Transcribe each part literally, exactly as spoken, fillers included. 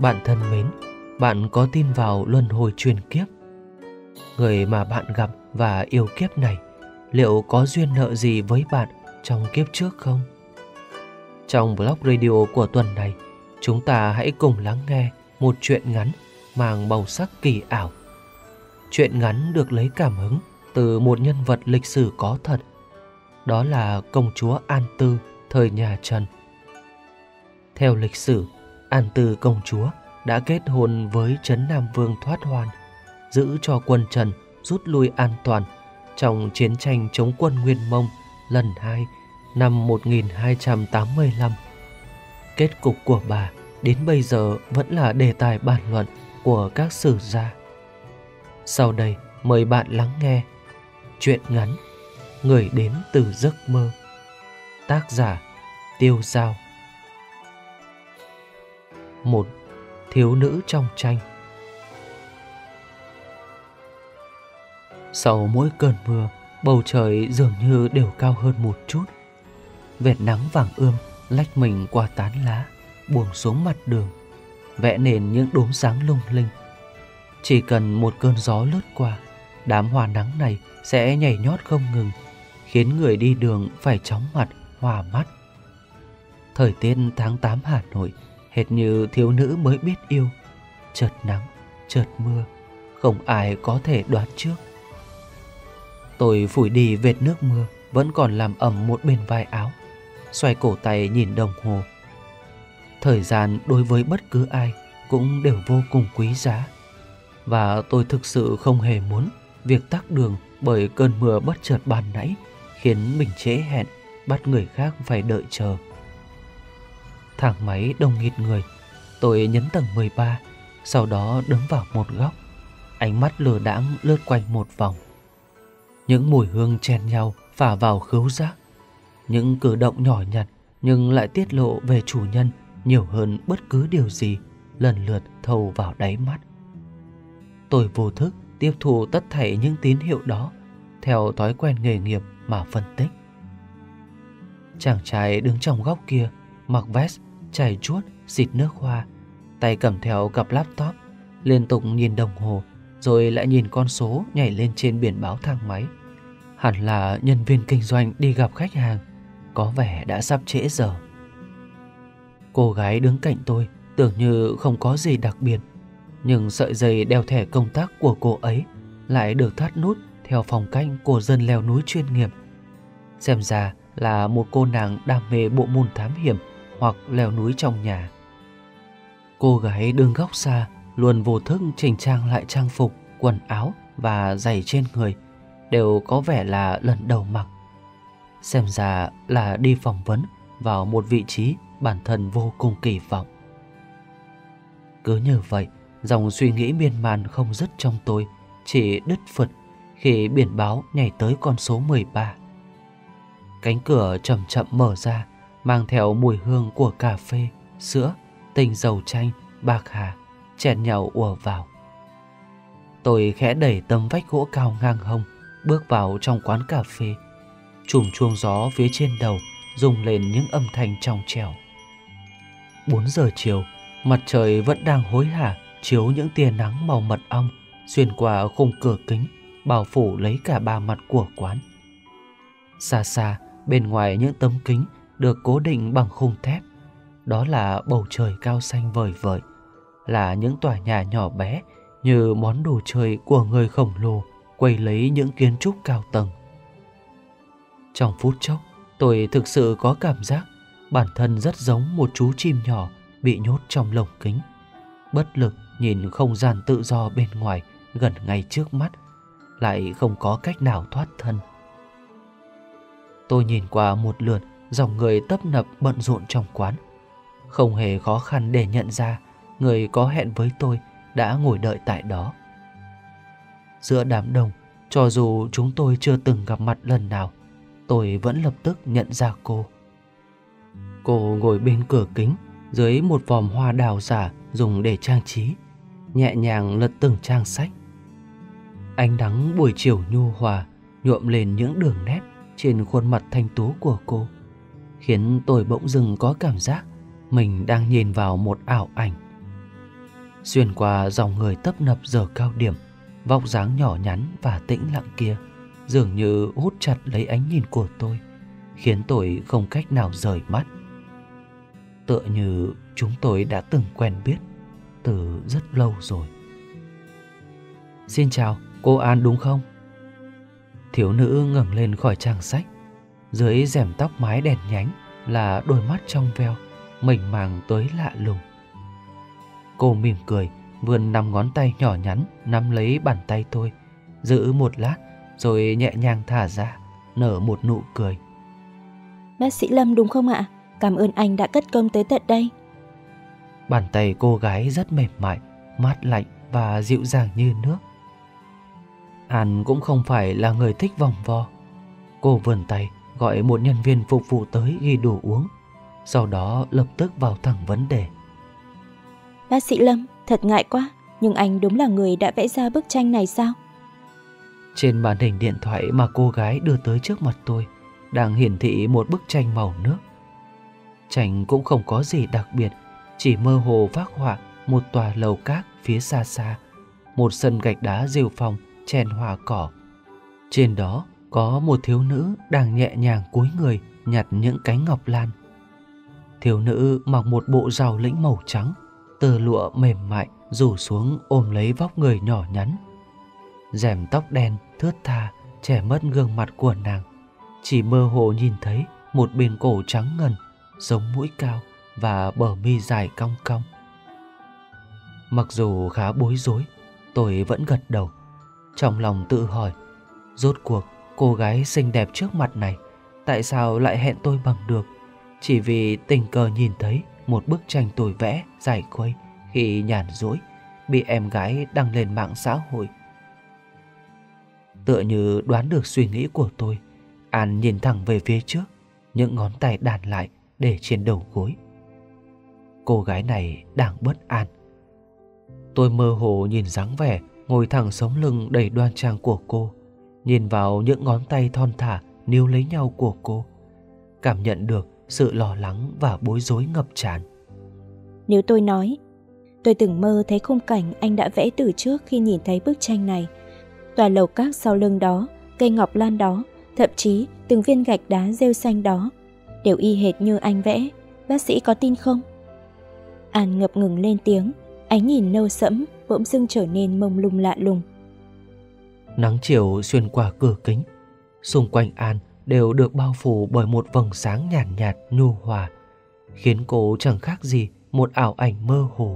Bạn thân mến, bạn có tin vào luân hồi truyền kiếp? Người mà bạn gặp và yêu kiếp này liệu có duyên nợ gì với bạn trong kiếp trước không? Trong blog radio của tuần này, chúng ta hãy cùng lắng nghe một truyện ngắn mang màu sắc kỳ ảo. Truyện ngắn được lấy cảm hứng từ một nhân vật lịch sử có thật, đó là công chúa An Tư thời nhà Trần. Theo lịch sử, An Tư công chúa đã kết hôn với Trấn Nam Vương Thoát Hoan, giữ cho quân Trần rút lui an toàn trong chiến tranh chống quân Nguyên Mông lần hai năm một nghìn hai trăm tám mươi lăm. Kết cục của bà đến bây giờ vẫn là đề tài bàn luận của các sử gia. Sau đây mời bạn lắng nghe truyện ngắn Người đến từ giấc mơ, tác giả Tiêu Dao. Một thiếu nữ trong tranh. Sau mỗi cơn mưa, bầu trời dường như đều cao hơn một chút. Vệt nắng vàng ươm lách mình qua tán lá, buông xuống mặt đường, vẽ nền những đốm sáng lung linh. Chỉ cần một cơn gió lướt qua, đám hoa nắng này sẽ nhảy nhót không ngừng, khiến người đi đường phải chóng mặt, hoa mắt. Thời tiết tháng tám Hà Nội hệt như thiếu nữ mới biết yêu, chợt nắng, chợt mưa, không ai có thể đoán trước. Tôi phủi đi vệt nước mưa vẫn còn làm ẩm một bên vai áo, xoay cổ tay nhìn đồng hồ. Thời gian đối với bất cứ ai cũng đều vô cùng quý giá, và tôi thực sự không hề muốn việc tắc đường bởi cơn mưa bất chợt ban nãy khiến mình trễ hẹn, bắt người khác phải đợi chờ. Thang máy đông nghịt người, tôi nhấn tầng mười ba, sau đó đứng vào một góc, ánh mắt lờ đãng lướt quanh một vòng. Những mùi hương chen nhau phả vào khứu giác, những cử động nhỏ nhặt nhưng lại tiết lộ về chủ nhân nhiều hơn bất cứ điều gì lần lượt thâu vào đáy mắt. Tôi vô thức tiếp thu tất thảy những tín hiệu đó theo thói quen nghề nghiệp mà phân tích. Chàng trai đứng trong góc kia, mặc vest, chảy chuốt, xịt nước hoa, tay cầm theo cặp laptop, liên tục nhìn đồng hồ rồi lại nhìn con số nhảy lên trên biển báo thang máy. Hẳn là nhân viên kinh doanh đi gặp khách hàng, có vẻ đã sắp trễ giờ. Cô gái đứng cạnh tôi tưởng như không có gì đặc biệt, nhưng sợi dây đeo thẻ công tác của cô ấy lại được thắt nút theo phong cách của dân leo núi chuyên nghiệp. Xem ra là một cô nàng đam mê bộ môn thám hiểm hoặc leo núi trong nhà. Cô gái đứng góc xa luôn vô thức chỉnh trang lại trang phục, quần áo và giày trên người, đều có vẻ là lần đầu mặc. Xem ra là đi phỏng vấn vào một vị trí bản thân vô cùng kỳ vọng. Cứ như vậy, dòng suy nghĩ miên man không dứt trong tôi chỉ đứt phật khi biển báo nhảy tới con số mười ba. Cánh cửa chậm chậm mở ra, mang theo mùi hương của cà phê, sữa, tinh dầu chanh, bạc hà chèn nhau ùa vào. Tôi khẽ đẩy tấm vách gỗ cao ngang hông, bước vào trong quán cà phê. Chùm chuông gió phía trên đầu rung lên những âm thanh trong trẻo. Bốn giờ chiều, mặt trời vẫn đang hối hả chiếu những tia nắng màu mật ong xuyên qua khung cửa kính, bao phủ lấy cả ba mặt của quán. Xa xa, bên ngoài những tấm kính được cố định bằng khung thép, đó là bầu trời cao xanh vời vợi, là những tòa nhà nhỏ bé như món đồ chơi của người khổng lồ quay lấy những kiến trúc cao tầng. Trong phút chốc, tôi thực sự có cảm giác bản thân rất giống một chú chim nhỏ bị nhốt trong lồng kính, bất lực nhìn không gian tự do bên ngoài gần ngay trước mắt, lại không có cách nào thoát thân. Tôi nhìn qua một lượt dòng người tấp nập bận rộn trong quán, không hề khó khăn để nhận ra người có hẹn với tôi đã ngồi đợi tại đó. Giữa đám đông, cho dù chúng tôi chưa từng gặp mặt lần nào, tôi vẫn lập tức nhận ra cô. Cô ngồi bên cửa kính dưới một vòm hoa đào giả dùng để trang trí, nhẹ nhàng lật từng trang sách. Ánh nắng buổi chiều nhu hòa nhuộm lên những đường nét trên khuôn mặt thanh tú của cô, khiến tôi bỗng dưng có cảm giác mình đang nhìn vào một ảo ảnh. Xuyên qua dòng người tấp nập giờ cao điểm, vóc dáng nhỏ nhắn và tĩnh lặng kia dường như hút chặt lấy ánh nhìn của tôi, khiến tôi không cách nào rời mắt. Tựa như chúng tôi đã từng quen biết từ rất lâu rồi. Xin chào, cô An đúng không? Thiếu nữ ngẩng lên khỏi trang sách. Dưới rèm tóc mái đèn nhánh là đôi mắt trong veo, mịn màng tới lạ lùng. Cô mỉm cười, vươn năm ngón tay nhỏ nhắn nắm lấy bàn tay tôi, giữ một lát rồi nhẹ nhàng thả ra, nở một nụ cười. Bác sĩ Lâm đúng không ạ? Cảm ơn anh đã cất công tới tận đây. Bàn tay cô gái rất mềm mại, mát lạnh và dịu dàng như nước. An cũng không phải là người thích vòng vo. Cô vươn tay gọi một nhân viên phục vụ tới ghi đồ uống, sau đó lập tức vào thẳng vấn đề. Bác sĩ Lâm, thật ngại quá, nhưng anh đúng là người đã vẽ ra bức tranh này sao? Trên màn hình điện thoại mà cô gái đưa tới trước mặt tôi đang hiển thị một bức tranh màu nước. Tranh cũng không có gì đặc biệt, chỉ mơ hồ phác họa một tòa lầu cát phía xa xa, một sân gạch đá rêu phong chèn hoa cỏ. Trên đó có một thiếu nữ đang nhẹ nhàng cúi người nhặt những cánh ngọc lan. Thiếu nữ mặc một bộ rào lĩnh màu trắng, tơ lụa mềm mại rủ xuống ôm lấy vóc người nhỏ nhắn. Rèm tóc đen thướt tha che mất gương mặt của nàng, chỉ mơ hồ nhìn thấy một bên cổ trắng ngần, sống mũi cao và bờ mi dài cong cong. Mặc dù khá bối rối, tôi vẫn gật đầu, trong lòng tự hỏi, rốt cuộc cô gái xinh đẹp trước mặt này tại sao lại hẹn tôi bằng được, chỉ vì tình cờ nhìn thấy một bức tranh tôi vẽ giải khuây khi nhàn rỗi bị em gái đăng lên mạng xã hội. Tựa như đoán được suy nghĩ của tôi, An nhìn thẳng về phía trước, những ngón tay đàn lại để trên đầu gối. Cô gái này đang bất an. Tôi mơ hồ nhìn dáng vẻ ngồi thẳng sống lưng đầy đoan trang của cô, nhìn vào những ngón tay thon thả níu lấy nhau của cô, cảm nhận được sự lo lắng và bối rối ngập tràn. Nếu tôi nói, tôi từng mơ thấy khung cảnh anh đã vẽ từ trước khi nhìn thấy bức tranh này. Tòa lầu các sau lưng đó, cây ngọc lan đó, thậm chí từng viên gạch đá rêu xanh đó, đều y hệt như anh vẽ, bác sĩ có tin không? An ngập ngừng lên tiếng, ánh nhìn nâu sẫm bỗng dưng trở nên mông lung lạ lùng. Nắng chiều xuyên qua cửa kính, xung quanh An đều được bao phủ bởi một vầng sáng nhàn nhạt, nhạt nhu hòa, khiến cô chẳng khác gì một ảo ảnh mơ hồ.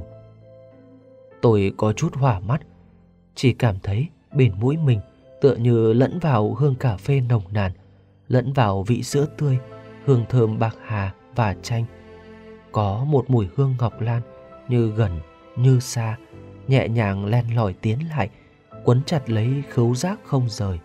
Tôi có chút hỏa mắt, chỉ cảm thấy bên mũi mình tựa như lẫn vào hương cà phê nồng nàn, lẫn vào vị sữa tươi, hương thơm bạc hà và chanh. Có một mùi hương ngọc lan như gần như xa, nhẹ nhàng len lỏi tiến lại, quấn chặt lấy khứu giác không rời.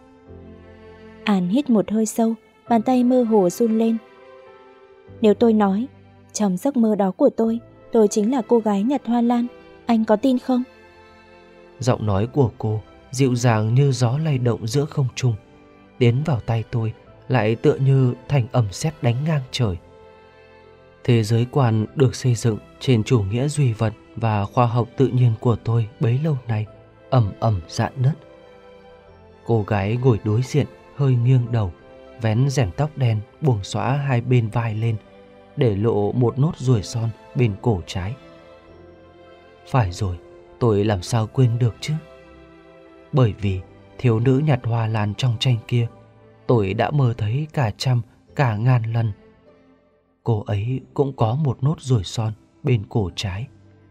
An hít một hơi sâu, bàn tay mơ hồ run lên. Nếu tôi nói, trong giấc mơ đó của tôi, tôi chính là cô gái nhặt hoa lan, anh có tin không? Giọng nói của cô dịu dàng như gió lay động giữa không trung, tiến vào tay tôi lại tựa như thành ầm sét đánh ngang trời. Thế giới quan được xây dựng trên chủ nghĩa duy vật và khoa học tự nhiên của tôi bấy lâu nay ầm ầm rạn nứt. Cô gái ngồi đối diện hơi nghiêng đầu, vén rèm tóc đen buông xõa hai bên vai lên, để lộ một nốt ruồi son bên cổ trái. Phải rồi, tôi làm sao quên được chứ? Bởi vì thiếu nữ nhặt hoa lan trong tranh kia, tôi đã mơ thấy cả trăm, cả ngàn lần. Cô ấy cũng có một nốt ruồi son bên cổ trái.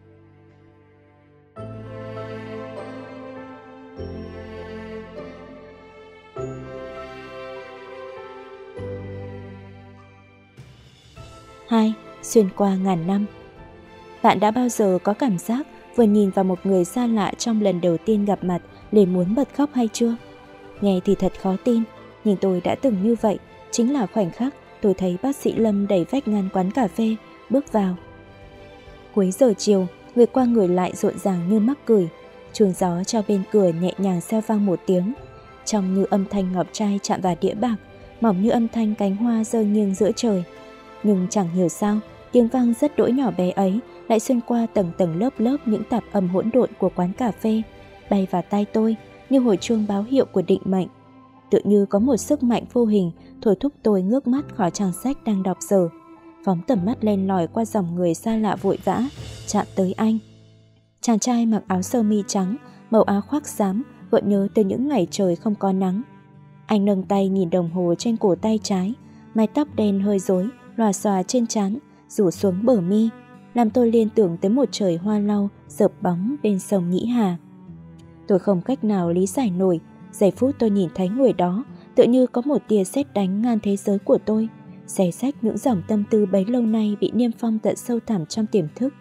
Hai, xuyên qua ngàn năm. Bạn đã bao giờ có cảm giác vừa nhìn vào một người xa lạ trong lần đầu tiên gặp mặt liền muốn bật khóc hay chưa? Nghe thì thật khó tin, nhưng tôi đã từng như vậy. Chính là khoảnh khắc tôi thấy bác sĩ Lâm đẩy vách ngăn quán cà phê, bước vào. Cuối giờ chiều, người qua người lại rộn ràng như mắc cười. Chuông gió cho bên cửa nhẹ nhàng reo vang một tiếng, trông như âm thanh ngọc trai chạm vào đĩa bạc, mỏng như âm thanh cánh hoa rơi nghiêng giữa trời. Nhưng chẳng hiểu sao, Tiếng vang rất đỗi nhỏ bé ấy lại xuyên qua tầng tầng lớp lớp những tạp âm hỗn độn của quán cà phê, bay vào tai tôi như hồi chuông báo hiệu của định mệnh. Tự như có một sức mạnh vô hình thôi thúc tôi ngước mắt khỏi trang sách đang đọc dở, phóng tầm mắt lên lỏi qua dòng người xa lạ vội vã, chạm tới anh. Chàng trai mặc áo sơ mi trắng, màu áo khoác xám, gợi nhớ từ những ngày trời không có nắng. Anh nâng tay nhìn đồng hồ trên cổ tay trái, mái tóc đen hơi rối lòa xòa trên trán, rủ xuống bờ mi, làm tôi liên tưởng tới một trời hoa lau dợp bóng bên sông Nhĩ Hà. Tôi không cách nào lý giải nổi, giây phút tôi nhìn thấy người đó, tựa như có một tia sét đánh ngang thế giới của tôi, xé rách những dòng tâm tư bấy lâu nay bị niêm phong tận sâu thẳm trong tiềm thức.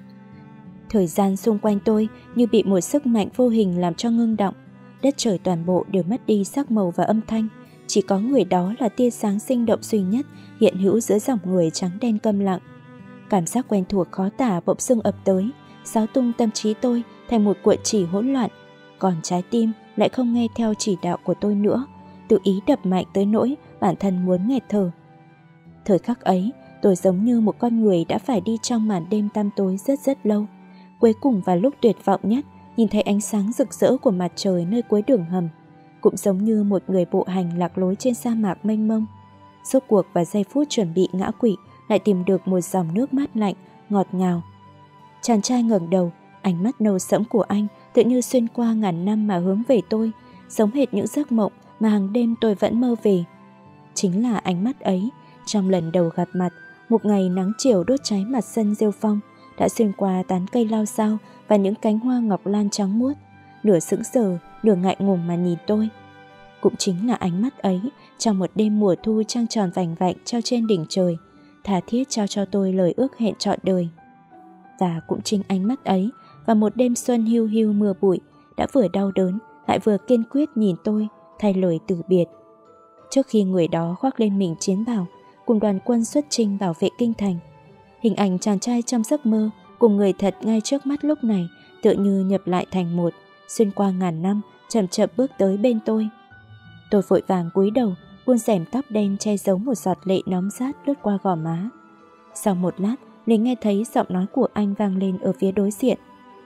Thời gian xung quanh tôi như bị một sức mạnh vô hình làm cho ngưng động, đất trời toàn bộ đều mất đi sắc màu và âm thanh, chỉ có người đó là tia sáng sinh động duy nhất hiện hữu giữa dòng người trắng đen câm lặng. Cảm giác quen thuộc khó tả bỗng dưng ập tới, xáo tung tâm trí tôi thành một cuộn chỉ hỗn loạn, còn trái tim lại không nghe theo chỉ đạo của tôi nữa, tự ý đập mạnh tới nỗi bản thân muốn nghẹt thở. Thời khắc ấy, tôi giống như một con người đã phải đi trong màn đêm tăm tối rất rất lâu. Cuối cùng vào lúc tuyệt vọng nhất, nhìn thấy ánh sáng rực rỡ của mặt trời nơi cuối đường hầm, cũng giống như một người bộ hành lạc lối trên sa mạc mênh mông. Rốt cuộc vào giây phút chuẩn bị ngã quỵ, lại tìm được một dòng nước mát lạnh, ngọt ngào. Chàng trai ngẩng đầu, ánh mắt nâu sẫm của anh tự như xuyên qua ngàn năm mà hướng về tôi, giống hệt những giấc mộng mà hàng đêm tôi vẫn mơ về. Chính là ánh mắt ấy, trong lần đầu gặp mặt, một ngày nắng chiều đốt cháy mặt sân rêu phong, đã xuyên qua tán cây lao xao và những cánh hoa ngọc lan trắng muốt, nửa sững sờ, nửa ngại ngùng mà nhìn tôi. Cũng chính là ánh mắt ấy, trong một đêm mùa thu trăng tròn vành vạnh treo trên đỉnh trời, tha thiết trao cho tôi lời ước hẹn trọn đời. Và cũng chính ánh mắt ấy, và một đêm xuân hiu hiu mưa bụi, đã vừa đau đớn lại vừa kiên quyết nhìn tôi thay lời từ biệt. Trước khi người đó khoác lên mình chiến bào, cùng đoàn quân xuất chinh bảo vệ kinh thành, hình ảnh chàng trai trong giấc mơ cùng người thật ngay trước mắt lúc này tựa như nhập lại thành một, xuyên qua ngàn năm, chậm chậm bước tới bên tôi. Tôi vội vàng cúi đầu, buông rèm tóc đen che giấu một giọt lệ nóng rát lướt qua gò má. Sau một lát, liền nghe thấy giọng nói của anh vang lên ở phía đối diện.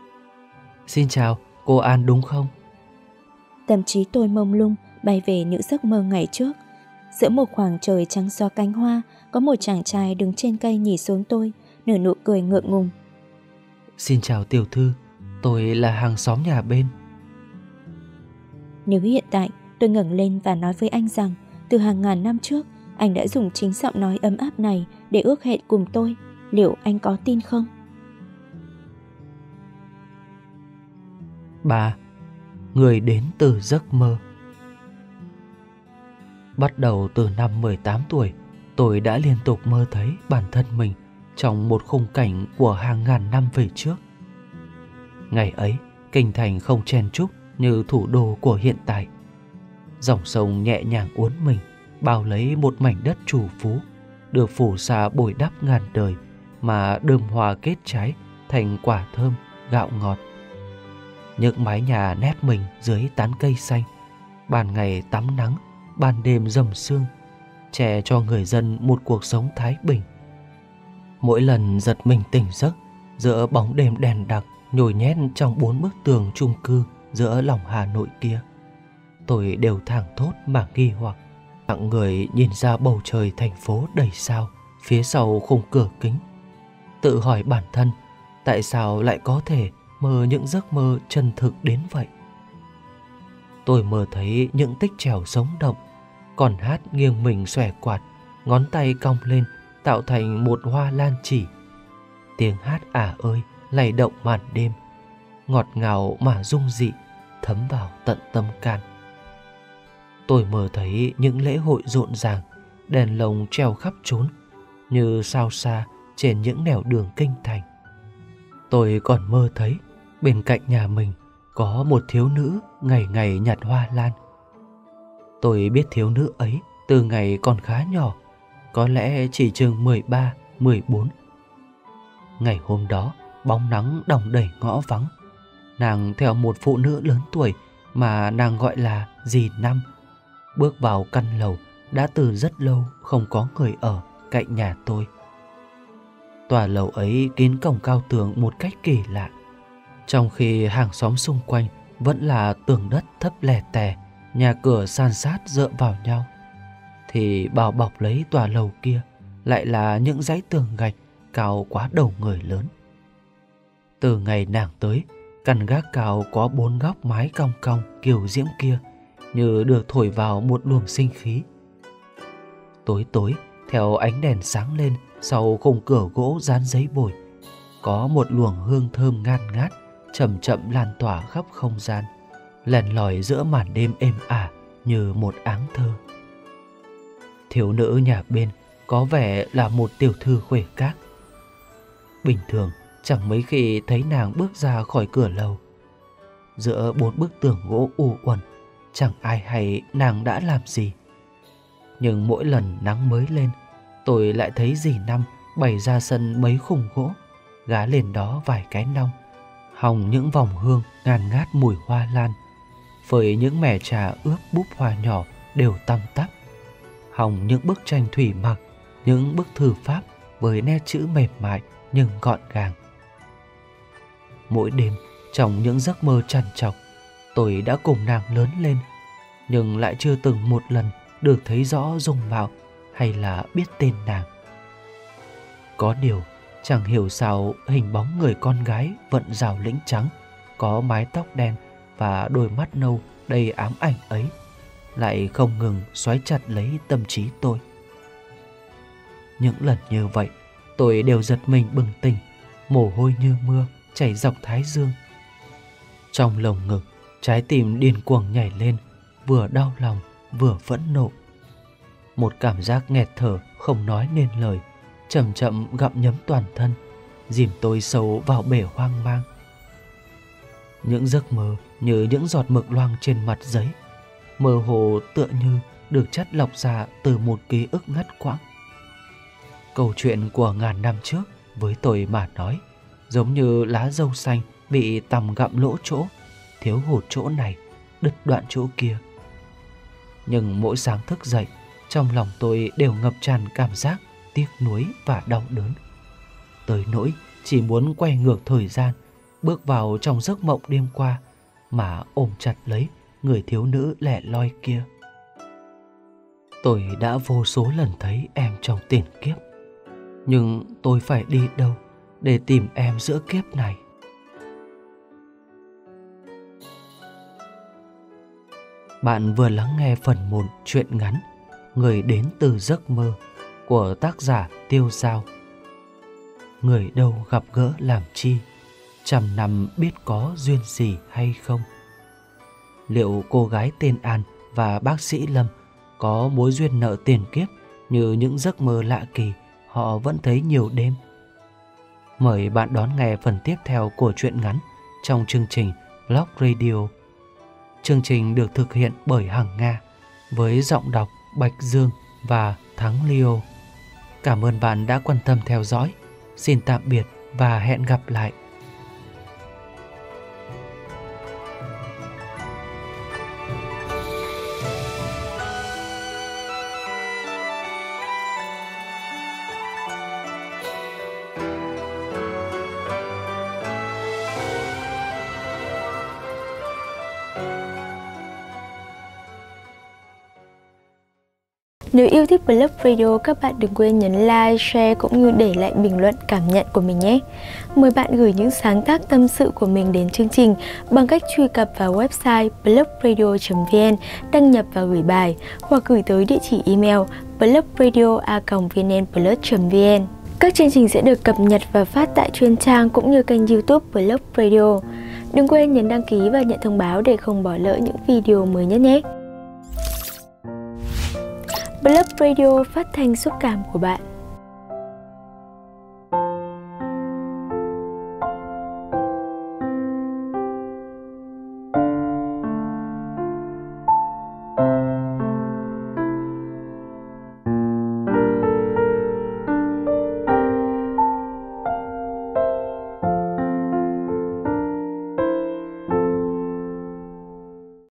Xin chào, cô An đúng không? Tâm trí tôi mông lung, bay về những giấc mơ ngày trước. Giữa một khoảng trời trắng xóa cánh hoa, có một chàng trai đứng trên cây nhìn xuống tôi, nở nụ cười ngượng ngùng. Xin chào tiểu thư, tôi là hàng xóm nhà bên. Nếu hiện tại tôi ngẩng lên và nói với anh rằng từ hàng ngàn năm trước anh đã dùng chính giọng nói ấm áp này để ước hẹn cùng tôi, liệu anh có tin không? Ba. Người đến từ giấc mơ. Bắt đầu từ năm mười tám tuổi, tôi đã liên tục mơ thấy bản thân mình trong một khung cảnh của hàng ngàn năm về trước. Ngày ấy, kinh thành không chen chúc như thủ đô của hiện tại. Dòng sông nhẹ nhàng uốn mình, bao lấy một mảnh đất trù phú, được phủ sa bồi đắp ngàn đời mà đơm hoa kết trái thành quả thơm, gạo ngọt. Những mái nhà nép mình dưới tán cây xanh, ban ngày tắm nắng, ban đêm dầm sương, che cho người dân một cuộc sống thái bình. Mỗi lần giật mình tỉnh giấc giữa bóng đêm đèn đặc nhồi nhét trong bốn bức tường chung cư giữa lòng Hà Nội kia, tôi đều thảng thốt mà nghi hoặc. Lặng người nhìn ra bầu trời thành phố đầy sao phía sau khung cửa kính, tự hỏi bản thân tại sao lại có thể mơ những giấc mơ chân thực đến vậy. Tôi mơ thấy những tích trèo sống động, còn hát nghiêng mình xòe quạt, ngón tay cong lên tạo thành một hoa lan chỉ. Tiếng hát ả ơi lay động màn đêm, ngọt ngào mà dung dị, thấm vào tận tâm can. Tôi mơ thấy những lễ hội rộn ràng, đèn lồng treo khắp trốn như sao xa trên những nẻo đường kinh thành. Tôi còn mơ thấy bên cạnh nhà mình có một thiếu nữ ngày ngày nhặt hoa lan. Tôi biết thiếu nữ ấy từ ngày còn khá nhỏ, có lẽ chỉ chừng mười ba, mười bốn. Ngày hôm đó, bóng nắng đong đầy ngõ vắng. Nàng theo một phụ nữ lớn tuổi mà nàng gọi là dì Năm, bước vào căn lầu đã từ rất lâu không có người ở cạnh nhà tôi. Tòa lầu ấy kín cổng cao tường một cách kỳ lạ, trong khi hàng xóm xung quanh vẫn là tường đất thấp lè tè, nhà cửa san sát dựa vào nhau, thì bao bọc lấy tòa lầu kia lại là những dãy tường gạch cao quá đầu người lớn. Từ ngày nàng tới, căn gác cao có bốn góc mái cong cong kiều diễm kia như được thổi vào một luồng sinh khí. Tối tối, theo ánh đèn sáng lên sau khung cửa gỗ dán giấy bồi, có một luồng hương thơm ngan ngát chậm chậm lan tỏa khắp không gian, lèn lỏi giữa màn đêm êm ả như một áng thơ. Thiếu nữ nhà bên có vẻ là một tiểu thư khuê các. Bình thường chẳng mấy khi thấy nàng bước ra khỏi cửa lầu. Giữa bốn bức tường gỗ u uẩn, chẳng ai hay nàng đã làm gì. Nhưng mỗi lần nắng mới lên, tôi lại thấy dì Năm bày ra sân mấy khung gỗ, gá lên đó vài cái nong, hòng những vòng hương ngàn ngát mùi hoa lan, phơi những mẻ trà ướp búp hoa nhỏ đều tăm tắp, hòng những bức tranh thủy mặc, những bức thư pháp với nét chữ mềm mại nhưng gọn gàng. Mỗi đêm trong những giấc mơ trằn trọc, tôi đã cùng nàng lớn lên, nhưng lại chưa từng một lần được thấy rõ dung mạo hay là biết tên nàng. Có điều chẳng hiểu sao hình bóng người con gái vận rào lĩnh trắng, có mái tóc đen và đôi mắt nâu đầy ám ảnh ấy lại không ngừng xoáy chặt lấy tâm trí tôi. Những lần như vậy, tôi đều giật mình bừng tỉnh, mồ hôi như mưa chảy dọc thái dương. Trong lồng ngực, trái tim điên cuồng nhảy lên, vừa đau lòng vừa phẫn nộ. Một cảm giác nghẹt thở không nói nên lời chậm chậm gặm nhấm toàn thân, dìm tôi sâu vào bể hoang mang. Những giấc mơ như những giọt mực loang trên mặt giấy, mơ hồ tựa như được chắt lọc ra từ một ký ức ngắt quãng. Câu chuyện của ngàn năm trước với tôi mà nói giống như lá dâu xanh bị tằm gặm lỗ chỗ, thiếu hụt chỗ này, đứt đoạn chỗ kia. Nhưng mỗi sáng thức dậy, trong lòng tôi đều ngập tràn cảm giác tiếc nuối và đau đớn, tới nỗi chỉ muốn quay ngược thời gian, bước vào trong giấc mộng đêm qua mà ôm chặt lấy người thiếu nữ lẻ loi kia. Tôi đã vô số lần thấy em trong tiền kiếp, nhưng tôi phải đi đâu để tìm em giữa kiếp này? Bạn vừa lắng nghe phần một truyện ngắn Người đến từ giấc mơ của tác giả Tiêu Dao. Người đâu gặp gỡ làm chi, trăm năm biết có duyên gì hay không? Liệu cô gái tên An và bác sĩ Lâm có mối duyên nợ tiền kiếp như những giấc mơ lạ kỳ họ vẫn thấy nhiều đêm? Mời bạn đón nghe phần tiếp theo của truyện ngắn trong chương trình Blog Radio. Chương trình được thực hiện bởi Hằng Nga với giọng đọc Bạch Dương và Thắng Leo. Cảm ơn bạn đã quan tâm theo dõi. Xin tạm biệt và hẹn gặp lại. Nếu yêu thích Blog Radio, các bạn đừng quên nhấn like, share cũng như để lại bình luận cảm nhận của mình nhé. Mời bạn gửi những sáng tác tâm sự của mình đến chương trình bằng cách truy cập vào website blog radio chấm vn, đăng nhập và gửi bài, hoặc gửi tới địa chỉ email blog radio a còng vn plus chấm vn. Các chương trình sẽ được cập nhật và phát tại chuyên trang cũng như kênh YouTube Blog Radio. Đừng quên nhấn đăng ký và nhận thông báo để không bỏ lỡ những video mới nhất nhé. Blog Radio, phát thanh xúc cảm của bạn.